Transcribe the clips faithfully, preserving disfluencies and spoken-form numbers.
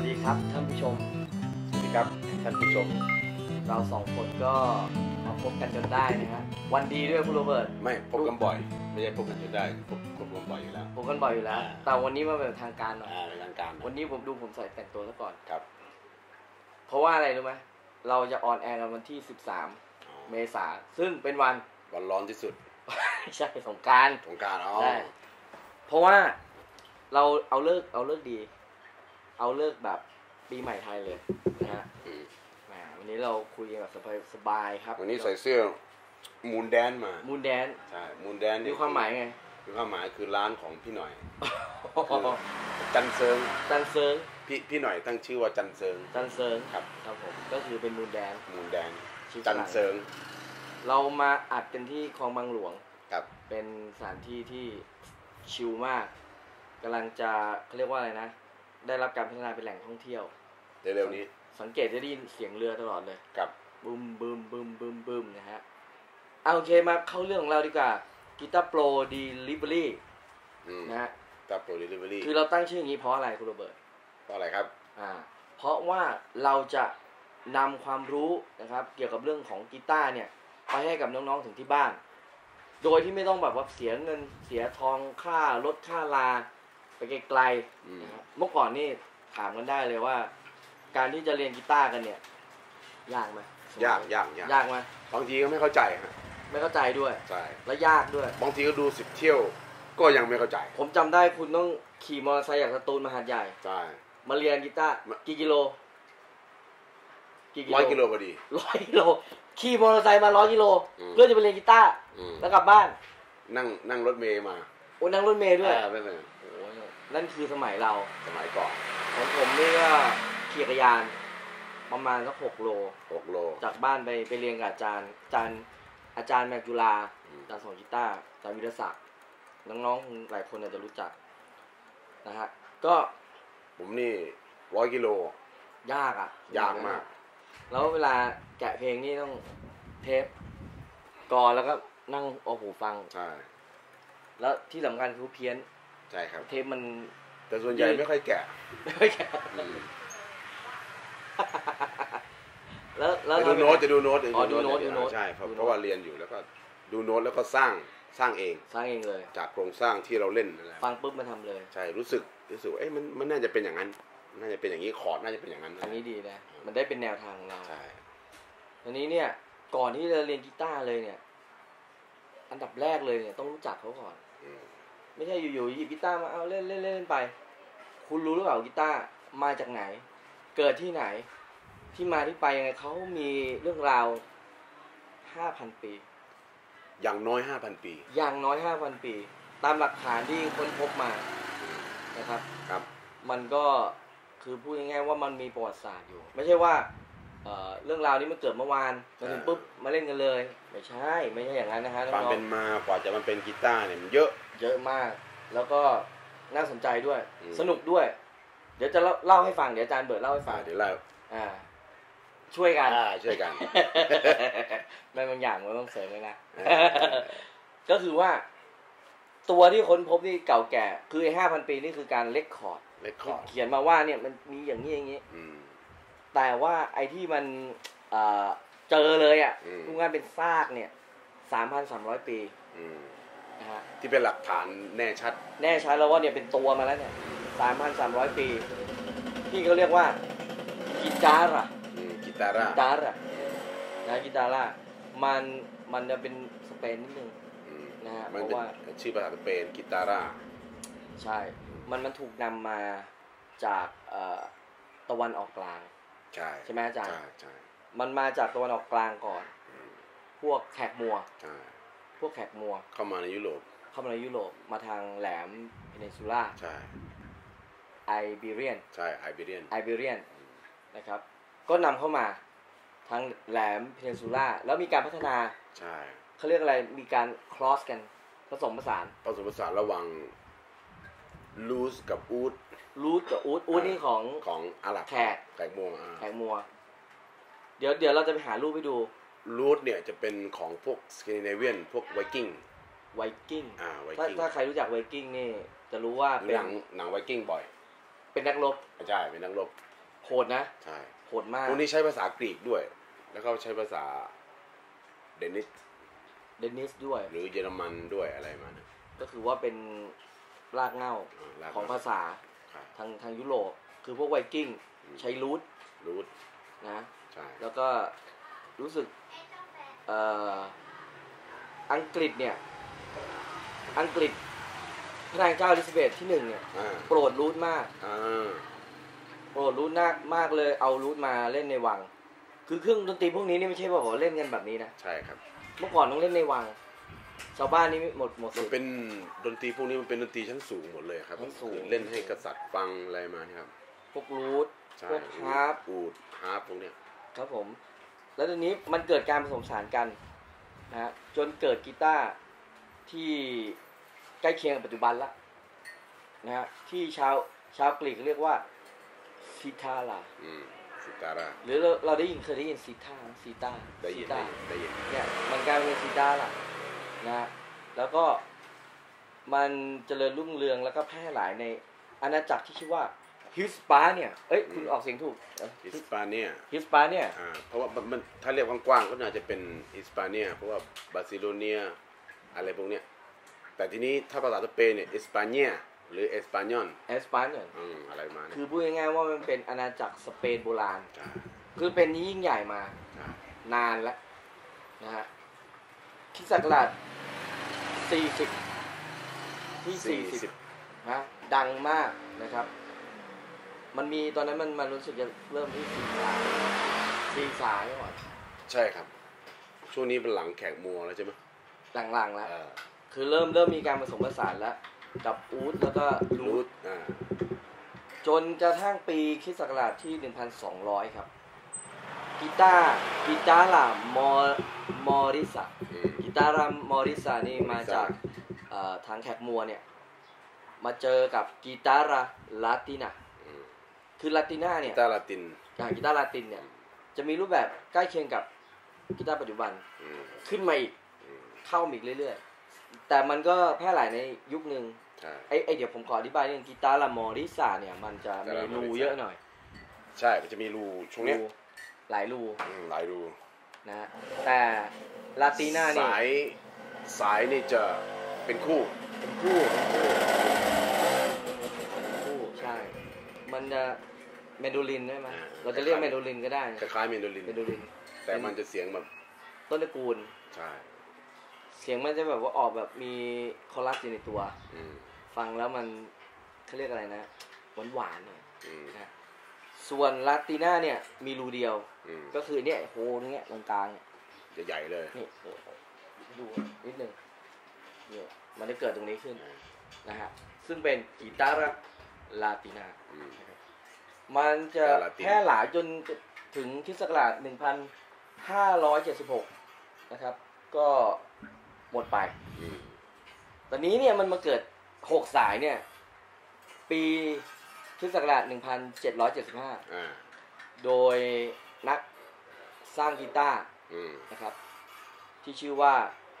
วัสดีครับท่านผู้ชมสวัสดีครับท่านผู้ชมเราสองคนก็มาพบกันจนได้นะฮะวันดีด้วยคุณโรเบิร์ตไม่พบกันบ่อยไม่ใช่พบกันจนได้พบพบกันบ่อยอยู่แล้วพบกันบ่อยอยู่แล้วแต่วันนี้มาเป็นทางการหน่อยเป็นทางการวันนี้ผมดูผมใส่แต่งตัวซะก่อนครับเพราะว่าอะไรรู้ไหมเราจะออนแอร์กันวันที่สิบสามเมษายนซึ่งเป็นวันวันร้อนที่สุดใช่สงกรานต์สงกรานต์อ๋อใช่เพราะว่าเราเอาเลิกเอาเลิกดีเอาเลิกแบบปีใหม่ไทยเลยนะฮะวันนี้เราคุยกันแบบสบายๆครับวันนี้ใส่เสื้อมูนแดนมามูนแดนใช่มูนแดนมีความหมายไงมีความหมายคือร้านของพี่หน่อยจันเซิงจันเซิงพี่พี่หน่อยตั้งชื่อว่าจันเซิงจันเซิงครับครับผมก็คือเป็นมูนแดนมูนแดนจันเซิงเรามาอัดกันที่คลองบางหลวงครับเป็นสถานที่ที่ชิลมากกำลังจะเขาเรียกว่าอะไรนะได้รับการพัฒนาเป็นแหล่งท่องเที่ยวเร็วๆนี้สังเกตจะได้ยินเสียงเรือตลอดเลยครับบึมบึมบึมบึมบึมนะฮะเอาโอเคมาเข้าเรื่องของเราดีกว่ากีตาร์โปรดีลิเวอรี่นะฮะกีตาร์โปรดีลิเวอรี่คือเราตั้งชื่ออย่างนี้เพราะอะไรคุณโรเบิร์ตเพราะอะไรครับอ่าเพราะว่าเราจะนำความรู้นะครับเกี่ยวกับเรื่องของกีตาร์เนี่ยไปให้กับน้องๆถึงที่บ้านโดยที่ไม่ต้องแบบว่าเสียเงินเสียทองค่ารถค่าลาไปไกลๆนะครับเมื่อก่อนนี่ถามกันได้เลยว่าการที่จะเรียนกีตาร์กันเนี่ยยากไหมยากยากยากยากไหมบางทีก็ไม่เข้าใจฮะไม่เข้าใจด้วยใช่และยากด้วยบางทีก็ดูสิบเที่ยวก็ยังไม่เข้าใจผมจำได้คุณต้องขี่มอเตอร์ไซค์จากสตูลมาหาดใหญ่ใช่มาเรียนกีตาร์กี่กิโลร้อยกิโลพอดีร้อยกิโลขี่มอเตอร์ไซค์มาร้อยกิโลเพื่อจะไปเรียนกีตาร์แล้วกลับบ้านนั่งนั่งรถเมย์มาโอ้นั่งรถเมย์ด้วยไม่เป็นนั่นคือสมัยเราสมัยก่อนของผมนี่ก็ขี่จักรยานประมาณสักหกโลหกโลจากบ้านไปไปเรียนกับอาจารย์อาจารย์อาจารย์แมกจุฬาอาจารย์สอนกีตาร์อาจารย์วิทยาศักดิ์น้องๆหลายคนอาจจะรู้จักนะฮะก็ผมนี่ร้อยกิโลยากอ่ะยากมากแล้วเวลาแกะเพลงนี่ต้องเทปก่อนแล้วก็นั่งเอาหูฟังใช่แล้วที่สำคัญคือเพี้ยนใช่ครับเทปมันแต่ส่วนใหญ่ไม่ค่อยแกะไม่ค่อยแกะแล้วแล้วดูโน้ตจะดูโน้ตอ๋อดูโน้ตดูโน้ตใช่เพราะว่าเรียนอยู่แล้วก็ดูโน้ตแล้วก็สร้างสร้างเองสร้างเองเลยจากโครงสร้างที่เราเล่นนั่นแหละฟังปุ๊บมาทำเลยใช่รู้สึกรู้สึกเอ๊ะมันมันน่าจะเป็นอย่างนั้นน่าจะเป็นอย่างนี้คอร์ดน่าจะเป็นอย่างนั้นอันนี้ดีนะมันได้เป็นแนวทางของเราใช่อันนี้เนี่ยก่อนที่จะเรียนกีตาร์เลยเนี่ยอันดับแรกเลยเนี่ยต้องรู้จักเขาก่อนไม่ใช่อยู่ๆหยิบกีตาร์มาเอาเล่นเล่นเล่นไปคุณรู้หรือเปล่ากีตาร์มาจากไหนเกิดที่ไหนที่มาที่ไปยังไงเขามีเรื่องราว ห้าพัน ปีอย่างน้อย ห้าพัน ปีอย่างน้อย ห้าพัน ปีตามหลักฐานที่ค้นพบมานะครับครับมันก็คือพูดง่ายๆว่ามันมีประวัติศาสตร์อยู่ไม่ใช่ว่าเอ่อเรื่องราวนี้มันเกิดเมื่อวานมาถึงปุ๊บมาเล่นกันเลยไม่ใช่ไม่ใช่อย่างนั้นนะฮะความเป็นมากว่าจะมันเป็นกีตาร์เนี่ยมันเยอะเยอะมากแล้วก็น่าสนใจด้วยสนุกด้วยเดี๋ยวจะเล่าให้ฟังเดี๋ยวอาจารย์เบิร์ดเล่าให้ฟังเดี๋ยวเล่าอ่าช่วยกันอ่าช่วยกันไม่บางอย่างมันต้องเสริมเลยนะก็คือว่าตัวที่ค้นพบนี่เก่าแก่คือไอ้ห้าพันปีนี่คือการเรคคอร์ดเขียนมาว่าเนี่ยมันมีอย่างนี้อย่างนี้แต่ว่าไอ้ที่มันเอ่อเจอเลยอ่ะทุกงานเป็นซากเนี่ยสามพันสามร้อยปีนะฮะที่เป็นหลักฐานแน่ชัดแน่ชัดแล้วว่าเนี่ยเป็นตัวมาแล้วเนี่ยสามพันสามร้อยปีที่เขาเรียกว่ากีตาร์กีตาร์กีตาร์นะกีตาร์มันมันจะเป็นสเปนนิดนึงนะฮะเพราะว่าชื่อภาษาสเปนกีตาร์ใช่มันมันถูกนำมาจากตะวันออกกลางใช่ใช่ไหมอาจารย์ใช่ใช่มันมาจากตะวันออกกลางก่อนพวกแขกมัวพวกแขกมัวเข้ามาในยุโรปเข้ามาในยุโรปมาทางแหลมเพนินซูล่าใช่ไอเบเรียนใช่ไอเบเรียนไอเบเรียนนะครับก็นำเข้ามาทางแหลมเพนินซูล่าแล้วมีการพัฒนาใช่เขาเรียกอะไรมีการคลอสกันผสมผสานผสมผสานระหว่างลูสกับอูดลูสกับอูดอูดนี่ของของอาหรับแขกแขกมัวแขกมัวเดี๋ยวเดี๋ยวเราจะไปหารูปให้ดูลูสเนี่ยจะเป็นของพวกสแกนดิเนเวียนพวกไวกิ้งไวกิ้งอ่าไวกิ้งถ้าใครรู้จักไวกิ้งนี่จะรู้ว่าเป็นหนังหนังไวกิ้งบ่อยเป็นนักรบใช่เป็นนักรบโหดนะใช่โหดมากพวกนี้ใช้ภาษากรีกด้วยแล้วก็ใช้ภาษาเดนิสเดนิสด้วยหรือเยอรมันด้วยอะไรมานะก็คือว่าเป็นรากเหง้าของภาษาทางทางยุโรปคือพวกไวกิ้งใช้รูทรูทนะแล้วก็รู้สึกเอ่ออังกฤษเนี่ยอังกฤษพระนางเจ้าอลิซาเบธที่หนึ่งเนี่ยโปรดรูทมากโปรดรูทมากมากเลยเอารูทมาเล่นในวังคือเครื่องดนตรีพวกนี้นี่ไม่ใช่ว่าโหเล่นกันแบบนี้นะใช่ครับเมื่อก่อนต้องเล่นในวังชาวบ้านนี่หมดหมดมันเป็นดนตรีพวกนี้มันเป็นดนตรีชั้นสูงหมดเลยครับเล่นให้กษัตริย์ฟังอะไรมานี่ครับพวกรูทพวกฮาร์ปอูดฮาร์ปพวกเนี้ยครับผมแล้วทีนี้มันเกิดการผสมผสานกันนะฮะจนเกิดกีตาร์ที่ใกล้เคียงกับปัจจุบันละนะฮะที่ชาวชาวกรีกเรียกว่าซิตาราซิตาราหรือเราเราได้ยินเคยได้ยินซิตาซิตาได้ยินได้ยินเนี่ยมันกลายเป็นซิตารานะฮะแล้วก็มันเจริญรุ่งเรืองแล้วก็แพร่หลายในอาณาจักรที่ชื่อว่าฮิสปาเนี่ยเอ้ยคุณออกเสียงถูกฮิสปาเนียฮิสปาเนี่ยอ่าเพราะว่ามันถ้าเรียกกว้างๆก็น่าจะเป็นฮิสปาเนียเพราะว่าบาซิโลเนียอะไรพวกเนี้ยแต่ทีนี้ถ้าภาษาสเปนเนี่ยเอสปาเนียหรือเอสปาญอนเอสปาญอนอืมอะไรมาคือพูดง่ายๆว่ามันเป็นอาณาจักรสเปนโบราณคือเป็นที่ยิ่งใหญ่มานานแล้วนะฮะคริสต์ศักราชสี่สิบที่สี่สิบนะดังมากนะครับมันมีตอนนั้นมันมันรู้สึกจะเริ่มที่ซีสาซีสาก่อนใช่ครับช่วงนี้เป็นหลังแขกมัวแล้วใช่ไหมหลังๆแล้วคือเริ่มเริ่มมีการผสมผสานแล้วกับอูดแล้วก็รูทจนกระทั่งปีคริสต์ศักราชที่หนึ่งพันสองร้อยครับกีตาร์กีตาร์ลามอมอริสากีตาร์ลามอริสานี่มาจากทางแขกมัวเนี่ยมาเจอกับกีตาร์ลาตินาคือลาตินาเนี่ยกีตาร์ลาตินกีตาร์ลาตินเนี่ยจะมีรูปแบบใกล้เคียงกับกีตาร์ปัจจุบันขึ้นมาอีกเข้าอีกเรื่อยๆแต่มันก็แพร่หลายในยุคนึงไอ้ไอเดี๋ยวผมขออธิบายเรื่องกีตาร์ลามอริสาเนี่ยมันจะมีรูเยอะหน่อยใช่มันจะมีรูช่วงนี้หลายรูหลายรูนะแต่ลาตินานี่สายสายนี่จะเป็นคู่เป็นคู่คู่ใช่มันจะเมโดลินได้ไหมเราจะเรียกเมโดลินก็ได้คล้ายๆเมโดลินเมโดลินแต่มันจะเสียงแบบต้นตระกูลใช่เสียงมันจะแบบว่าออกแบบมีคอรัสอยู่ในตัวฟังแล้วมันเขาเรียกอะไรนะหวานหวานหน่อยนะส่วนลาติน่าเนี่ยมีรูเดียวก็คือเนี่ยโฮเนี้ยตรงกลางเนี่ยจะใหญ่เลยนี่ดูนิดนึงเนี่ยมันได้เกิดตรงนี้ขึ้นนะฮะซึ่งเป็นกีตาร์ลาติน่ามันจะแพร่หลายจนถึงคริสต์ศักราชหนึ่งพันห้าร้อยเจ็ดสิบหกนะครับก็หมดไปตอนนี้เนี่ยมันมาเกิดหกสายเนี่ยปีคริสต์ศักราชหนึ่งพันเจ็ดร้อยเจ็ดสิบห้าโดยนักสร้างกีตาร์นะครับที่ชื่อว่า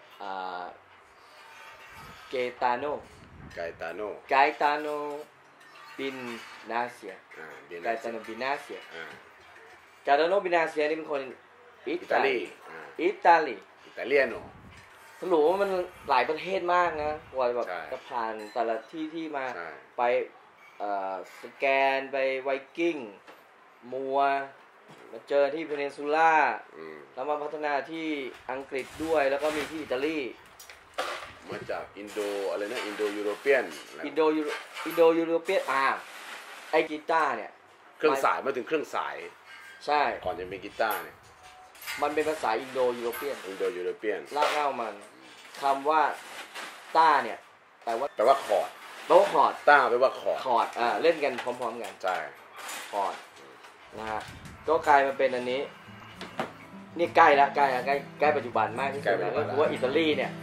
เกตาโนไกตาโนไกตาโนบินนาเซียไกตาโนบินนาเซียไกตาโนบินนาเซียนี่เป็นคนอิตาลีอิตาลีอิตาเลียโนสรุปว่ามันหลายประเทศมากนะกว่าแบบจะผ่านแต่ละที่ที่มาไปสแกนไปไวกิ้งมัวมาเจอที่เพนินซูล่าแล้วมาพัฒนาที่อังกฤษด้วยแล้วก็มีที่อิตาลีมาจากอินโดอะไรนะอินโดยูโรเปียนอินโดยูอินโดยูโรเปียนอ่าไอกีตาร์เนี่ยเครื่องสายมาถึงเครื่องสายใช่ก่อนจะเป็นกีตาร์เนี่ยมันเป็นภาษาอินโดยูโรเปียนอินโดยูโรเปียนรากเหง้ามันคำว่าต้าเนี่ยแปลว่าแปลว่าคอร์ดแปลว่าคอร์ดต้าแปลว่าคอร์ดคอร์ดอ่าเล่นกันพร้อมๆกันใช่คอร์ดนะฮะก็กลายมาเป็นอันนี้นี่ใกล้ละใกล้ใกล้ใกล้ปัจจุบันมากที่สุดแล้วก็คือว่าอิตาลีเนี่ย